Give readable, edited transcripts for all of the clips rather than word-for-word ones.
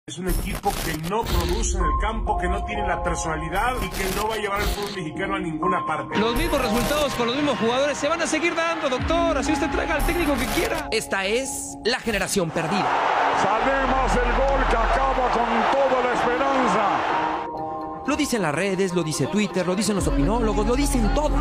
Es un equipo que no produce en el campo, que no tiene la personalidad y que no va a llevar al fútbol mexicano a ninguna parte. Los mismos resultados con los mismos jugadores se van a seguir dando, doctor. Así usted traiga al técnico que quiera. Esta es la generación perdida. Sabemos el gol que acaba con toda la esperanza. Lo dicen las redes, lo dice Twitter, lo dicen los opinólogos, lo dicen todos.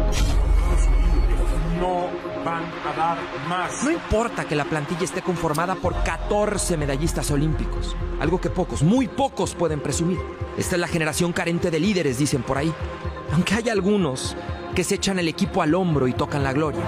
No van a dar más. No importa que la plantilla esté conformada por 14 medallistas olímpicos, algo que pocos, muy pocos pueden presumir. Esta es la generación carente de líderes, dicen por ahí. Aunque hay algunos que se echan el equipo al hombro y tocan la gloria.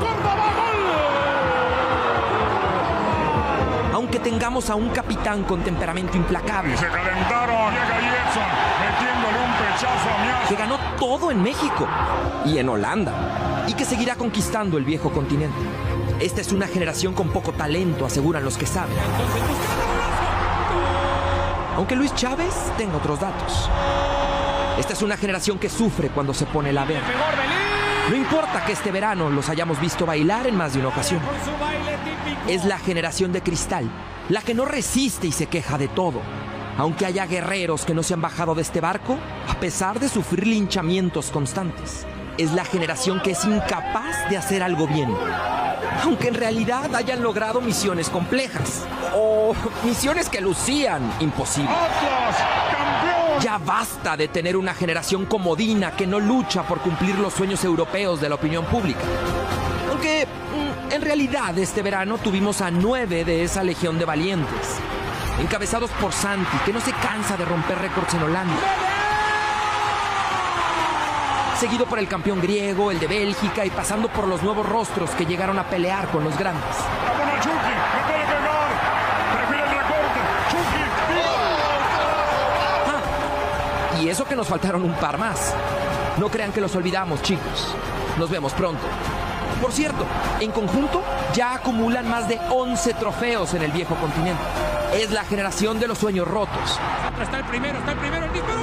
Aunque tengamos a un capitán con temperamento implacable. Se calentaron, llega Jetson, metiéndole un pechazo a Mias. Que ganó todo en México y en Holanda. Y que seguirá conquistando el viejo continente. Esta es una generación con poco talento, aseguran los que saben. Aunque Luis Chávez tenga otros datos. Esta es una generación que sufre cuando se pone la verde. No importa que este verano los hayamos visto bailar en más de una ocasión. Es la generación de cristal, la que no resiste y se queja de todo. Aunque haya guerreros que no se han bajado de este barco, a pesar de sufrir linchamientos constantes. Es la generación que es incapaz de hacer algo bien. Aunque en realidad hayan logrado misiones complejas. O misiones que lucían imposibles. ¡Atlas, campeón! Ya basta de tener una generación comodina que no lucha por cumplir los sueños europeos de la opinión pública. Aunque en realidad este verano tuvimos a 9 de esa legión de valientes. Encabezados por Santi, que no se cansa de romper récords en Holanda. Seguido por el campeón griego, el de Bélgica y pasando por los nuevos rostros que llegaron a pelear con los grandes. ¡Vámonos, Chucky! ¡Me puede pegar! ¡Prefiere el recorte! ¡Chucky! Y eso que nos faltaron un par más. No crean que los olvidamos, chicos. Nos vemos pronto. Por cierto, en conjunto ya acumulan más de 11 trofeos en el viejo continente. Es la generación de los sueños rotos. Está el primero, el disparo.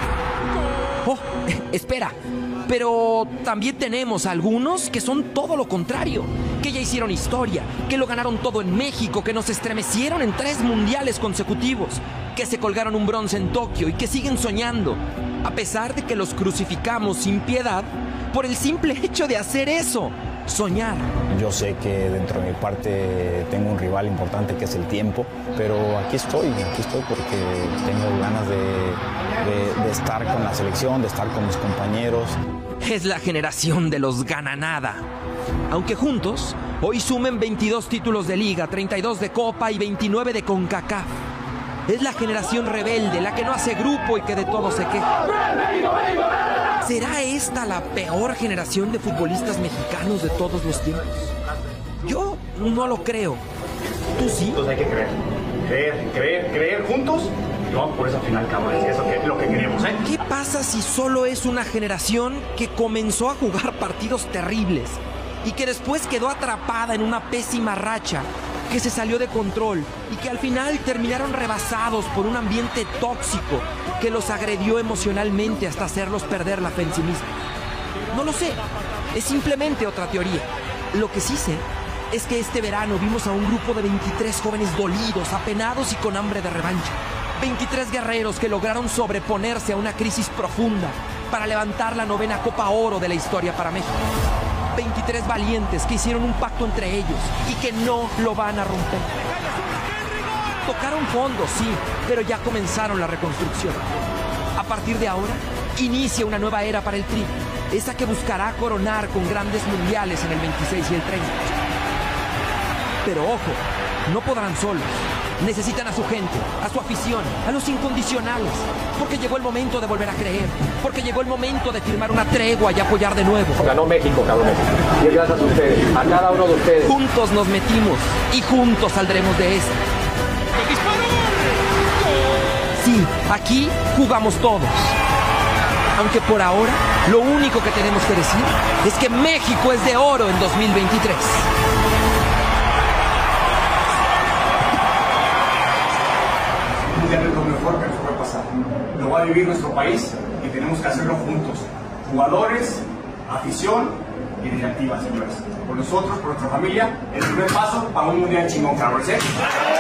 Oh, espera. Pero también tenemos algunos que son todo lo contrario, que ya hicieron historia, que lo ganaron todo en México, que nos estremecieron en 3 mundiales consecutivos, que se colgaron un bronce en Tokio y que siguen soñando, a pesar de que los crucificamos sin piedad por el simple hecho de hacer eso, soñar. Yo sé que dentro de mi parte tengo un rival importante que es el tiempo, pero aquí estoy porque tengo ganas de estar con la selección, de estar con mis compañeros. Es la generación de los gana-nada. Aunque juntos, hoy sumen 22 títulos de Liga, 32 de Copa y 29 de CONCACAF. Es la generación rebelde, la que no hace grupo y que de todo se queja. ¿Será esta la peor generación de futbolistas mexicanos de todos los tiempos? Yo no lo creo. ¿Tú sí? Entonces hay que creer juntos y vamos por esa final, cabrones. Eso es lo que queremos, ¿eh? ¿Qué pasa si solo es una generación que comenzó a jugar partidos terribles y que después quedó atrapada en una pésima racha, que se salió de control y que al final terminaron rebasados por un ambiente tóxico que los agredió emocionalmente hasta hacerlos perder la fe en sí mismos? No lo sé, es simplemente otra teoría. Lo que sí sé es que este verano vimos a un grupo de 23 jóvenes dolidos, apenados y con hambre de revancha. 23 guerreros que lograron sobreponerse a una crisis profunda para levantar la 9ª Copa Oro de la historia para México. 23 valientes que hicieron un pacto entre ellos y que no lo van a romper. Tocaron fondo, sí, pero ya comenzaron la reconstrucción. A partir de ahora, inicia una nueva era para el Tri, esa que buscará coronar con grandes mundiales en el 26 y el 30. Pero ojo, no podrán solos. Necesitan a su gente, a su afición, a los incondicionales, porque llegó el momento de volver a creer, porque llegó el momento de firmar una tregua y apoyar de nuevo. Ganó México, cabrones. Y es gracias a ustedes, a cada uno de ustedes. Juntos nos metimos y juntos saldremos de esta. Sí, aquí jugamos todos. Aunque por ahora, lo único que tenemos que decir es que México es de oro en 2023. Es lo mejor que nos puede pasar. Lo va a vivir nuestro país y tenemos que hacerlo juntos. Jugadores, afición y directiva, señores. Por nosotros, por nuestra familia, el primer paso para un mundial chingón, cabros, ¿eh?